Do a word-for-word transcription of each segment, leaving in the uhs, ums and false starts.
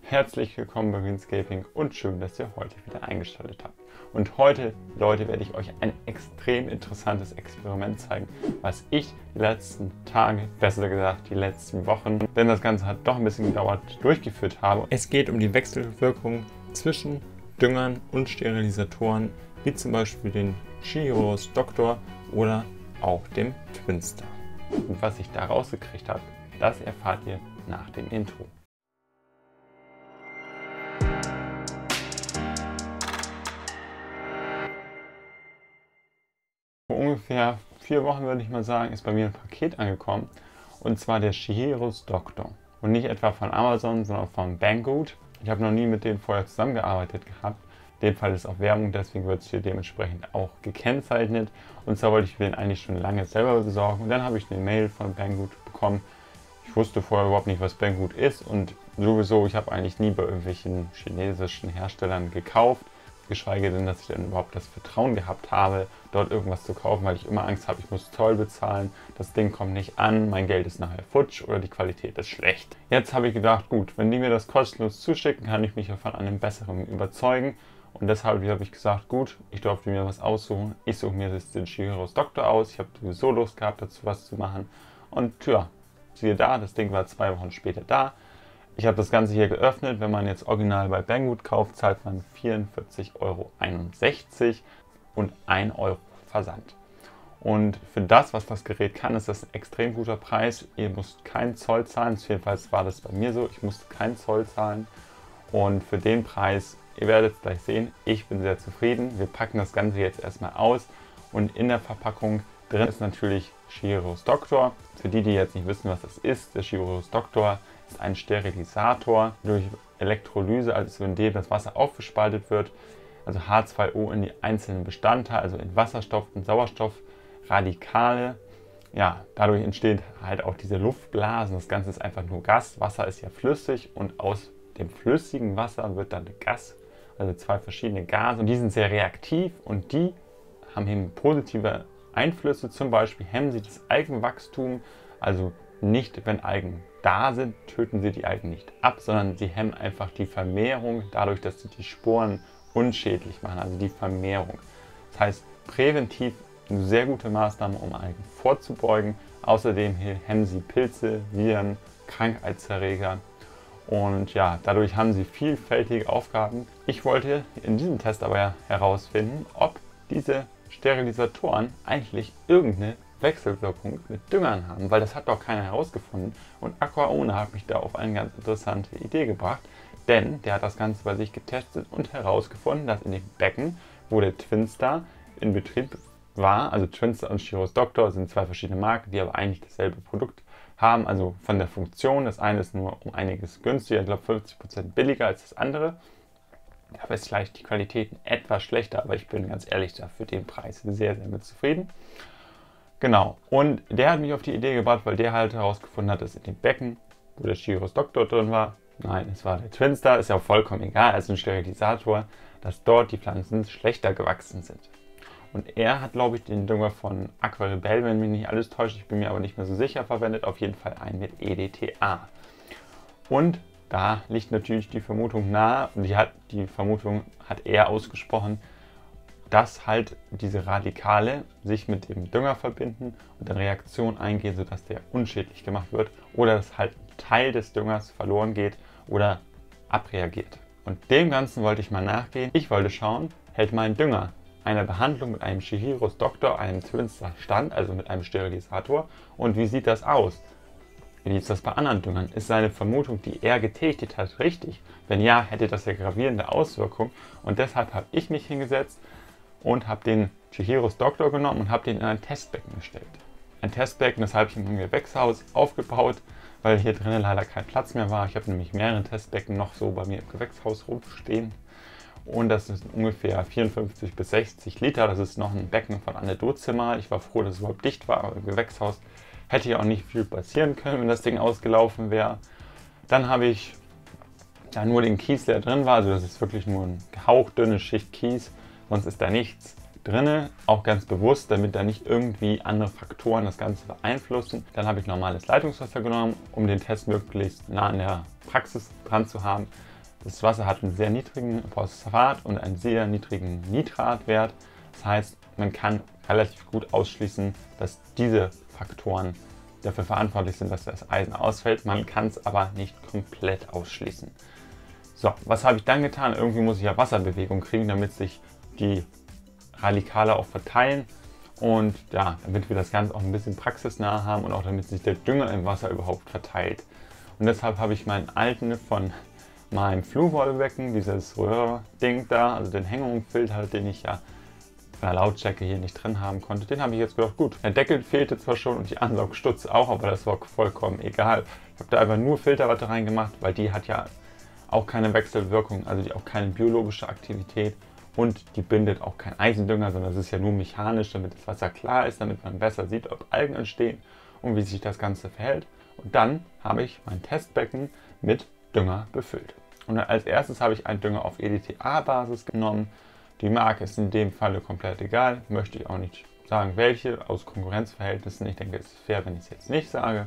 Herzlich willkommen bei Greenscaping und schön, dass ihr heute wieder eingeschaltet habt. Und heute, Leute, werde ich euch ein extrem interessantes Experiment zeigen, was ich die letzten Tage, besser gesagt die letzten Wochen, denn das Ganze hat doch ein bisschen gedauert, durchgeführt habe. Es geht um die Wechselwirkung zwischen Düngern und Sterilisatoren, wie zum Beispiel den Chihiros Doctor oder auch dem Twinstar. Und was ich da rausgekriegt habe, das erfahrt ihr nach dem Intro. Vor ungefähr vier Wochen, würde ich mal sagen, ist bei mir ein Paket angekommen. Und zwar der Chihiros Doctor. Und nicht etwa von Amazon, sondern von Banggood. Ich habe noch nie mit denen vorher zusammengearbeitet gehabt. In dem Fall ist auch Werbung, deswegen wird es hier dementsprechend auch gekennzeichnet. Und zwar wollte ich mir den eigentlich schon lange selber besorgen. Und dann habe ich eine Mail von Banggood bekommen. Ich wusste vorher überhaupt nicht, was Banggood ist. Und sowieso, ich habe eigentlich nie bei irgendwelchen chinesischen Herstellern gekauft. Geschweige denn, dass ich dann überhaupt das Vertrauen gehabt habe, dort irgendwas zu kaufen, weil ich immer Angst habe, ich muss Zoll bezahlen, das Ding kommt nicht an, mein Geld ist nachher futsch oder die Qualität ist schlecht. Jetzt habe ich gedacht, gut, wenn die mir das kostenlos zuschicken, kann ich mich ja von einem besseren überzeugen. Und deshalb habe ich gesagt, gut, ich durfte mir was aussuchen. Ich suche mir jetzt den Chihiros Doctor aus. Ich habe sowieso Lust gehabt, dazu was zu machen. Und ja, siehe da, das Ding war zwei Wochen später da. Ich habe das Ganze hier geöffnet. Wenn man jetzt original bei Banggood kauft, zahlt man vierundvierzig Euro einundsechzig und ein Euro Versand. Und für das, was das Gerät kann, ist das ein extrem guter Preis. Ihr müsst keinen Zoll zahlen. Jedenfalls war das bei mir so. Ich musste keinen Zoll zahlen. Und für den Preis, ihr werdet es gleich sehen, ich bin sehr zufrieden. Wir packen das Ganze jetzt erstmal aus. Und in der Verpackung drin ist natürlich Chihiros Doctor. Für die, die jetzt nicht wissen, was das ist, der Chihiros Doctor ist ein Sterilisator durch Elektrolyse, also indem das Wasser aufgespaltet wird, also H zwei O in die einzelnen Bestandteile, also in Wasserstoff und Sauerstoffradikale. Ja, dadurch entsteht halt auch diese Luftblasen. Das Ganze ist einfach nur Gas. Wasser ist ja flüssig und aus dem flüssigen Wasser wird dann Gas, also zwei verschiedene Gase. Und die sind sehr reaktiv und die haben eben positive Einflüsse. Zum Beispiel hemmen sie das Algenwachstum, also nicht, wenn Algen da sind, töten sie die Algen nicht ab, sondern sie hemmen einfach die Vermehrung dadurch, dass sie die Sporen unschädlich machen, also die Vermehrung. Das heißt, präventiv eine sehr gute Maßnahme, um Algen vorzubeugen. Außerdem hemmen sie Pilze, Viren, Krankheitserreger und ja, dadurch haben sie vielfältige Aufgaben. Ich wollte in diesem Test aber herausfinden, ob diese Sterilisatoren eigentlich irgendeine Wechselwirkung mit Düngern haben, weil das hat doch keiner herausgefunden. Und Aquaona hat mich da auf eine ganz interessante Idee gebracht, denn der hat das Ganze bei sich getestet und herausgefunden, dass in dem Becken, wo der Twinstar in Betrieb war, also Twinstar und Chihiros Doctor sind zwei verschiedene Marken, die aber eigentlich dasselbe Produkt haben, also von der Funktion. Das eine ist nur um einiges günstiger, ich glaube fünfzig Prozent billiger als das andere. Da ist vielleicht die Qualität etwas schlechter, aber ich bin ganz ehrlich, da für den Preis sehr, sehr mit zufrieden. Genau, und der hat mich auf die Idee gebracht, weil der halt herausgefunden hat, dass in dem Becken, wo der Chihiros Doctor drin war, nein, es war der Twinstar, ist ja auch vollkommen egal, als ein Sterilisator, dass dort die Pflanzen schlechter gewachsen sind. Und er hat, glaube ich, den Dünger von Aquarebel, wenn mich nicht alles täuscht, ich bin mir aber nicht mehr so sicher, verwendet, auf jeden Fall einen mit E D T A. Und da liegt natürlich die Vermutung nahe, und die, hat, die Vermutung hat er ausgesprochen, dass halt diese Radikale sich mit dem Dünger verbinden und eine Reaktion eingehen, sodass der unschädlich gemacht wird oder dass halt ein Teil des Düngers verloren geht oder abreagiert. Und dem Ganzen wollte ich mal nachgehen. Ich wollte schauen, hält mein Dünger einer Behandlung mit einem Chihiros Doctor, einem Twinstar stand, also mit einem Sterilisator, und wie sieht das aus? Wie ist das bei anderen Düngern? Ist seine Vermutung, die er getätigt hat, richtig? Wenn ja, hätte das ja gravierende Auswirkungen. Und deshalb habe ich mich hingesetzt und habe den Chihiros Doctor genommen und habe den in ein Testbecken gestellt. Ein Testbecken, das habe ich im Gewächshaus aufgebaut, weil hier drinnen leider kein Platz mehr war. Ich habe nämlich mehrere Testbecken noch so bei mir im Gewächshaus rumstehen. Und das ist ungefähr vierundfünfzig bis sechzig Liter. Das ist noch ein Becken von Anne Dozimmer. Ich war froh, dass es überhaupt dicht war, aber im Gewächshaus hätte ja auch nicht viel passieren können, wenn das Ding ausgelaufen wäre. Dann habe ich da nur den Kies, der drin war. Also das ist wirklich nur eine hauchdünne Schicht Kies. Sonst ist da nichts drin, auch ganz bewusst, damit da nicht irgendwie andere Faktoren das Ganze beeinflussen. Dann habe ich normales Leitungswasser genommen, um den Test möglichst nah an der Praxis dran zu haben. Das Wasser hat einen sehr niedrigen Phosphat- und einen sehr niedrigen Nitratwert. Das heißt, man kann relativ gut ausschließen, dass diese Faktoren dafür verantwortlich sind, dass das Eisen ausfällt. Man kann es aber nicht komplett ausschließen. So, was habe ich dann getan? Irgendwie muss ich ja Wasserbewegung kriegen, damit sich die Radikale auch verteilen. Und ja, damit wir das Ganze auch ein bisschen praxisnah haben und auch damit sich der Dünger im Wasser überhaupt verteilt. Und deshalb habe ich meinen alten von meinem Flurwollbecken, dieses Röhrding da, also den Hängungsfilter, den ich ja von der Lautstärke hier nicht drin haben konnte, den habe ich jetzt gedacht, gut, der Deckel fehlte zwar schon und die Ansaugstütze auch, aber das war vollkommen egal. Ich habe da einfach nur Filterwatte reingemacht, weil die hat ja auch keine Wechselwirkung, also die auch keine biologische Aktivität. Und die bindet auch kein Eisendünger, sondern es ist ja nur mechanisch, damit das Wasser klar ist, damit man besser sieht, ob Algen entstehen und wie sich das Ganze verhält. Und dann habe ich mein Testbecken mit Dünger befüllt. Und als erstes habe ich einen Dünger auf E D T A-Basis genommen. Die Marke ist in dem Falle komplett egal, möchte ich auch nicht sagen, welche, aus Konkurrenzverhältnissen. Ich denke, es ist fair, wenn ich es jetzt nicht sage.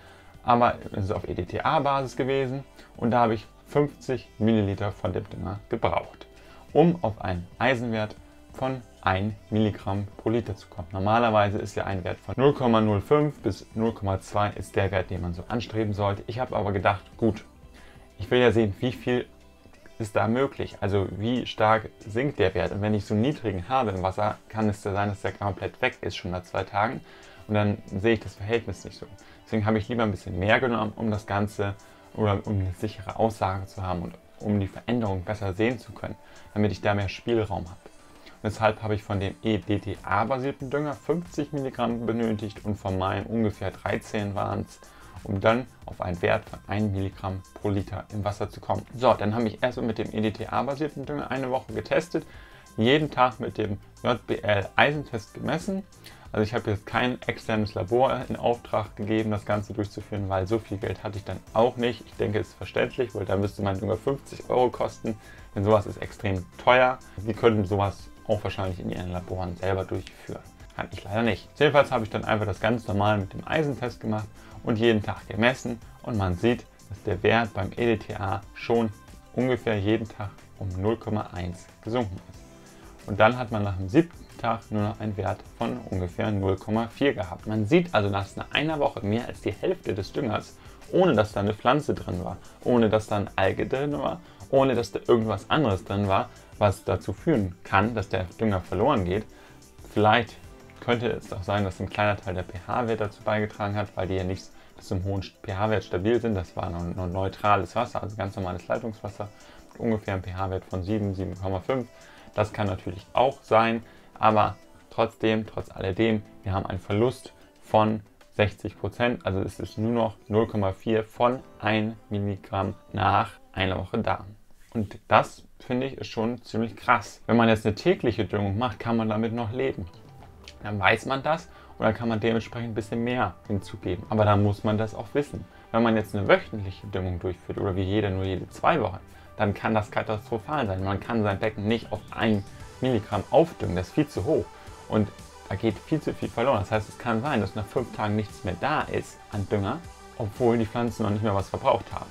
Aber es ist auf E D T A-Basis gewesen und da habe ich fünfzig Milliliter von dem Dünger gebraucht, um auf einen Eisenwert von ein Milligramm pro Liter zu kommen. Normalerweise ist ja ein Wert von null Komma null fünf bis null Komma zwei ist der Wert, den man so anstreben sollte. Ich habe aber gedacht, gut, ich will ja sehen, wie viel ist da möglich, also wie stark sinkt der Wert. Und wenn ich so einen niedrigen habe im Wasser, kann es ja sein, dass der komplett weg ist, schon nach zwei Tagen. Und dann sehe ich das Verhältnis nicht so. Deswegen habe ich lieber ein bisschen mehr genommen, um das Ganze oder um eine sichere Aussage zu haben und um die Veränderung besser sehen zu können, damit ich da mehr Spielraum habe. Und deshalb habe ich von dem E D T A-basierten Dünger fünfzig Milligramm benötigt und von meinem ungefähr dreizehn waren es, um dann auf einen Wert von ein Milligramm pro Liter im Wasser zu kommen. So, dann habe ich erstmal mit dem E D T A-basierten Dünger eine Woche getestet, jeden Tag mit dem J B L-Eisentest gemessen. Also ich habe jetzt kein externes Labor in Auftrag gegeben, das Ganze durchzuführen, weil so viel Geld hatte ich dann auch nicht. Ich denke, es ist verständlich, weil da müsste mein Dünger fünfzig Euro kosten, denn sowas ist extrem teuer. Sie könnten sowas auch wahrscheinlich in ihren Laboren selber durchführen. Kann ich leider nicht. Jedenfalls habe ich dann einfach das ganz normal mit dem Eisentest gemacht und jeden Tag gemessen und man sieht, dass der Wert beim E D T A schon ungefähr jeden Tag um null Komma eins gesunken ist. Und dann hat man nach dem siebten Tag nur noch einen Wert von ungefähr null Komma vier gehabt. Man sieht also nach einer Woche mehr als die Hälfte des Düngers, ohne dass da eine Pflanze drin war, ohne dass da eine Alge drin war, ohne dass da irgendwas anderes drin war, was dazu führen kann, dass der Dünger verloren geht. Vielleicht könnte es auch sein, dass ein kleiner Teil der pH-Wert dazu beigetragen hat, weil die ja nicht bis zum hohen pH-Wert stabil sind. Das war noch ein neutrales Wasser, also ganz normales Leitungswasser, mit ungefähr einem pH-Wert von sieben, sieben Komma fünf. Das kann natürlich auch sein, aber trotzdem, trotz alledem, wir haben einen Verlust von sechzig Prozent, also es ist nur noch null Komma vier von ein Milligramm nach einer Woche da. Und das, finde ich, ist schon ziemlich krass. Wenn man jetzt eine tägliche Düngung macht, kann man damit noch leben. Dann weiß man das und dann kann man dementsprechend ein bisschen mehr hinzugeben. Aber dann muss man das auch wissen. Wenn man jetzt eine wöchentliche Düngung durchführt oder wie jeder nur jede zwei Wochen, dann kann das katastrophal sein. Man kann sein Becken nicht auf ein Milligramm aufdüngen, das ist viel zu hoch und da geht viel zu viel verloren. Das heißt, es kann sein, dass nach fünf Tagen nichts mehr da ist an Dünger, obwohl die Pflanzen noch nicht mehr was verbraucht haben.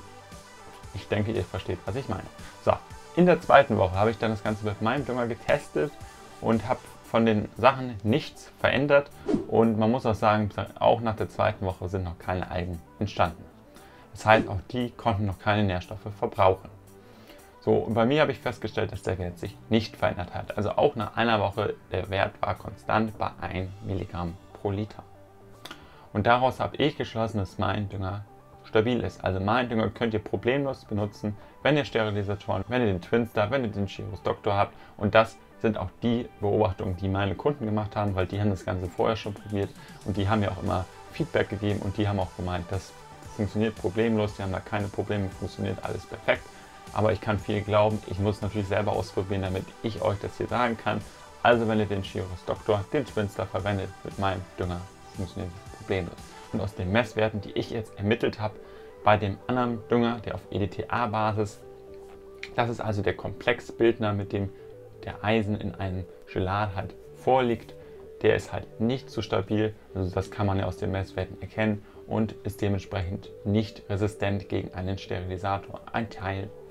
Ich denke, ihr versteht, was ich meine. So, in der zweiten Woche habe ich dann das Ganze mit meinem Dünger getestet und habe von den Sachen nichts verändert und man muss auch sagen, auch nach der zweiten Woche sind noch keine Algen entstanden. Das heißt, auch die konnten noch keine Nährstoffe verbrauchen. So, und bei mir habe ich festgestellt, dass der Wert sich nicht verändert hat. Also auch nach einer Woche, der Wert war konstant bei ein Milligramm pro Liter. Und daraus habe ich geschlossen, dass mein Dünger stabil ist. Also mein Dünger könnt ihr problemlos benutzen, wenn ihr Sterilisatoren, wenn ihr den Twinstar, wenn ihr den Chiros Doctor habt. Und das sind auch die Beobachtungen, die meine Kunden gemacht haben, weil die haben das Ganze vorher schon probiert und die haben mir auch immer Feedback gegeben und die haben auch gemeint, das funktioniert problemlos, die haben da keine Probleme, funktioniert alles perfekt. Aber ich kann viel glauben, ich muss natürlich selber ausprobieren, damit ich euch das hier sagen kann. Also wenn ihr den Chiros Doctor, den Twinstar verwendet mit meinem Dünger, funktioniert das problemlos. Und aus den Messwerten, die ich jetzt ermittelt habe, bei dem anderen Dünger, der auf E D T A-Basis, das ist also der Komplexbildner, mit dem der Eisen in einem Gelat halt vorliegt, der ist halt nicht so stabil, also das kann man ja aus den Messwerten erkennen und ist dementsprechend nicht resistent gegen einen Sterilisator. Ein Teil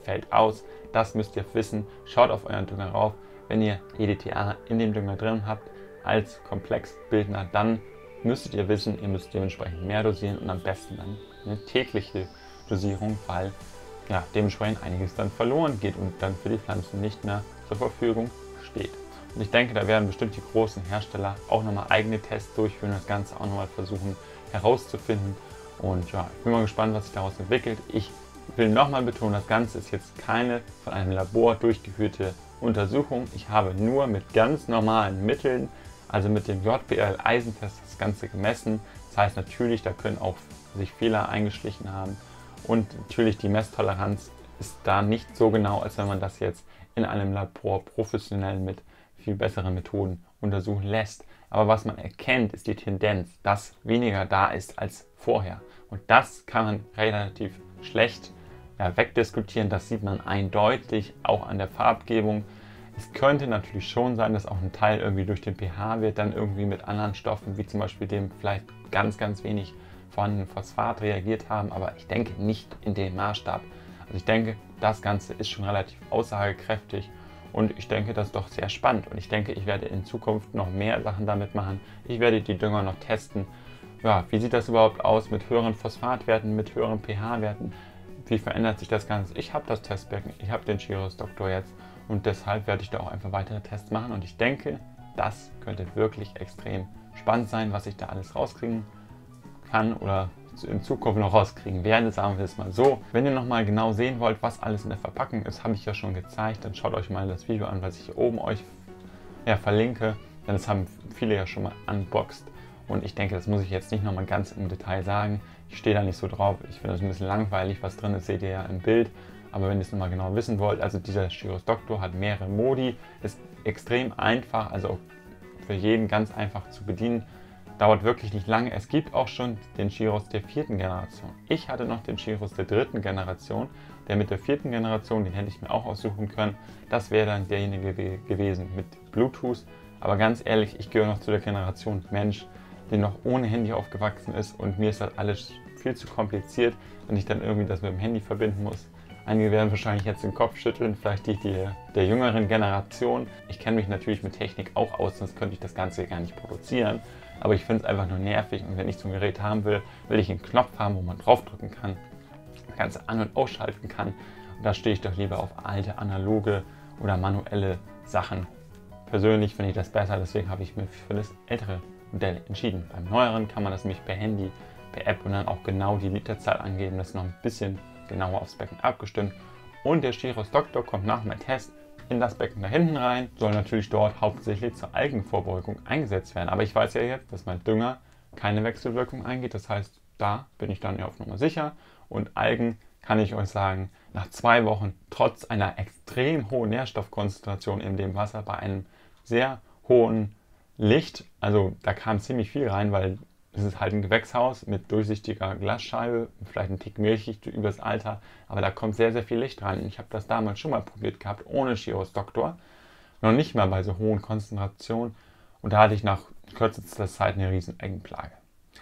fällt aus. Das müsst ihr wissen. Schaut auf euren Dünger rauf. Wenn ihr E D T A in dem Dünger drin habt als Komplexbildner, dann müsstet ihr wissen, ihr müsst dementsprechend mehr dosieren und am besten dann eine tägliche Dosierung, weil ja, dementsprechend einiges dann verloren geht und dann für die Pflanzen nicht mehr zur Verfügung steht. Und ich denke, da werden bestimmt die großen Hersteller auch nochmal eigene Tests durchführen, das Ganze auch nochmal versuchen herauszufinden. Und ja, ich bin mal gespannt, was sich daraus entwickelt. Ich will nochmal betonen, das Ganze ist jetzt keine von einem Labor durchgeführte Untersuchung. Ich habe nur mit ganz normalen Mitteln, also mit dem J B L-Eisentest, das Ganze gemessen. Das heißt natürlich, da können auch sich Fehler eingeschlichen haben. Und natürlich die Messtoleranz ist da nicht so genau, als wenn man das jetzt in einem Labor professionell mit viel besseren Methoden untersuchen lässt. Aber was man erkennt, ist die Tendenz, dass weniger da ist als vorher. Und das kann man relativ schlecht ja, wegdiskutieren. Das sieht man eindeutig auch an der Farbgebung. Es könnte natürlich schon sein, dass auch ein Teil irgendwie durch den pH-Wert dann irgendwie mit anderen Stoffen, wie zum Beispiel dem vielleicht ganz, ganz wenig vorhandenen Phosphat reagiert haben. Aber ich denke nicht in dem Maßstab. Also ich denke, das Ganze ist schon relativ aussagekräftig. Und ich denke, das ist doch sehr spannend. Und ich denke, ich werde in Zukunft noch mehr Sachen damit machen. Ich werde die Dünger noch testen. Ja, wie sieht das überhaupt aus mit höheren Phosphatwerten, mit höheren pH-Werten? Wie verändert sich das Ganze? Ich habe das Testbecken, ich habe den Chiros Doktor jetzt. Und deshalb werde ich da auch einfach weitere Tests machen. Und ich denke, das könnte wirklich extrem spannend sein, was ich da alles rauskriegen kann oder in Zukunft noch rauskriegen werde, sagen wir es mal so. Wenn ihr nochmal genau sehen wollt, was alles in der Verpackung ist, habe ich ja schon gezeigt, dann schaut euch mal das Video an, was ich hier oben euch ja, verlinke, denn das haben viele ja schon mal unboxed und ich denke, das muss ich jetzt nicht nochmal ganz im Detail sagen. Ich stehe da nicht so drauf, ich finde das ein bisschen langweilig, was drin ist, seht ihr ja im Bild, aber wenn ihr es nochmal genau wissen wollt, also dieser Chiros Doktor hat mehrere Modi, ist extrem einfach, also für jeden ganz einfach zu bedienen. Dauert wirklich nicht lange. Es gibt auch schon den Chiros der vierten Generation. Ich hatte noch den Chiros der dritten Generation. Der mit der vierten Generation, den hätte ich mir auch aussuchen können. Das wäre dann derjenige gewesen mit Bluetooth. Aber ganz ehrlich, ich gehöre noch zu der Generation Mensch, der noch ohne Handy aufgewachsen ist. Und mir ist das alles viel zu kompliziert, wenn ich dann irgendwie das mit dem Handy verbinden muss. Einige werden wahrscheinlich jetzt den Kopf schütteln, vielleicht die, die der jüngeren Generation. Ich kenne mich natürlich mit Technik auch aus, sonst könnte ich das Ganze gar nicht produzieren. Aber ich finde es einfach nur nervig und wenn ich so ein Gerät haben will, will ich einen Knopf haben, wo man draufdrücken kann, das Ganze an- und ausschalten kann. Und da stehe ich doch lieber auf alte, analoge oder manuelle Sachen. Persönlich finde ich das besser, deswegen habe ich mich für das ältere Modell entschieden. Beim neueren kann man das nämlich per Handy, per App und dann auch genau die Literzahl angeben. Das ist noch ein bisschen genauer aufs Becken abgestimmt. Und der Chiros Doktor kommt nach meinem Test in das Becken da hinten rein, soll natürlich dort hauptsächlich zur Algenvorbeugung eingesetzt werden. Aber ich weiß ja jetzt, dass mein Dünger keine Wechselwirkung eingeht. Das heißt, da bin ich dann ja auf Nummer sicher. Und Algen, kann ich euch sagen, nach zwei Wochen, trotz einer extrem hohen Nährstoffkonzentration in dem Wasser, bei einem sehr hohen Licht, also da kam ziemlich viel rein, weil es ist halt ein Gewächshaus mit durchsichtiger Glasscheibe, vielleicht ein Tick milchig übers Alter, aber da kommt sehr, sehr viel Licht rein. Und ich habe das damals schon mal probiert gehabt, ohne Chiros Doktor, noch nicht mal bei so hohen Konzentrationen. Und da hatte ich nach kürzester Zeit eine riesen Algenplage.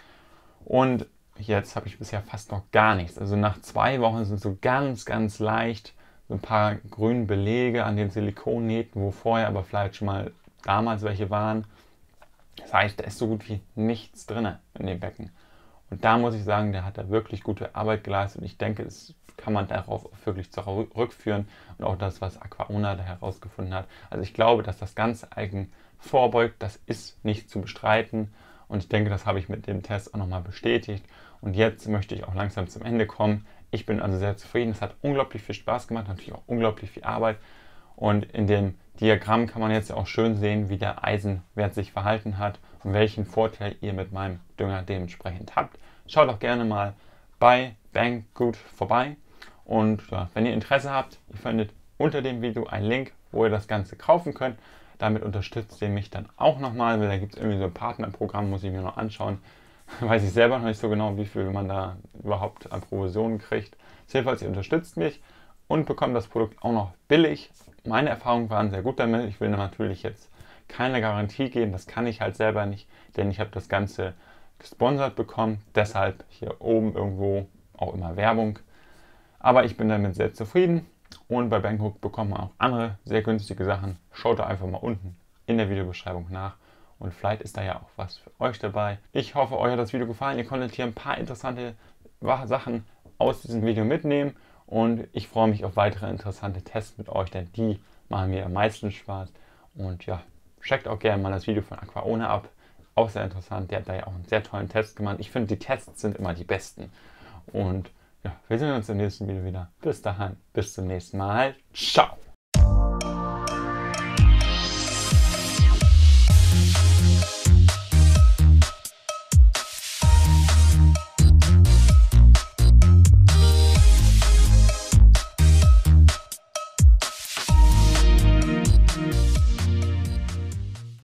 Und jetzt habe ich bisher fast noch gar nichts. Also nach zwei Wochen sind so ganz, ganz leicht so ein paar grüne Belege an den Silikonnähten, wo vorher aber vielleicht schon mal damals welche waren. Das heißt, da ist so gut wie nichts drin in dem Becken. Und da muss ich sagen, der hat da wirklich gute Arbeit geleistet. Und ich denke, das kann man darauf wirklich zurückführen. Und auch das, was Aquaona da herausgefunden hat. Also ich glaube, dass das ganze Algen vorbeugt, das ist nicht zu bestreiten. Und ich denke, das habe ich mit dem Test auch nochmal bestätigt. Und jetzt möchte ich auch langsam zum Ende kommen. Ich bin also sehr zufrieden. Es hat unglaublich viel Spaß gemacht, natürlich auch unglaublich viel Arbeit. Und in dem Diagramm kann man jetzt auch schön sehen, wie der Eisenwert sich verhalten hat und welchen Vorteil ihr mit meinem Dünger dementsprechend habt. Schaut auch gerne mal bei Banggood vorbei. Und ja, wenn ihr Interesse habt, ihr findet unter dem Video einen Link, wo ihr das Ganze kaufen könnt. Damit unterstützt ihr mich dann auch nochmal, weil da gibt es irgendwie so ein Partnerprogramm, muss ich mir noch anschauen. Weiß ich selber noch nicht so genau, wie viel man da überhaupt an Provisionen kriegt. Jedenfalls, ihr unterstützt mich und bekommt das Produkt auch noch billig. Meine Erfahrungen waren sehr gut damit. Ich will natürlich jetzt keine Garantie geben, das kann ich halt selber nicht, denn ich habe das Ganze gesponsert bekommen. Deshalb hier oben irgendwo auch immer Werbung. Aber ich bin damit sehr zufrieden Und bei Banggood bekommt man auch andere sehr günstige Sachen. Schaut da einfach mal unten in der Videobeschreibung nach. Und vielleicht ist da ja auch was für euch dabei. Ich hoffe, euch hat das Video gefallen. Ihr konntet hier ein paar interessante Sachen aus diesem Video mitnehmen. Und ich freue mich auf weitere interessante Tests mit euch, denn die machen mir am meisten Spaß. Und ja, checkt auch gerne mal das Video von Aquaona ab. Auch sehr interessant. Der hat da ja auch einen sehr tollen Test gemacht. Ich finde, die Tests sind immer die besten. Und ja, wir sehen uns im nächsten Video wieder. Bis dahin, bis zum nächsten Mal. Ciao!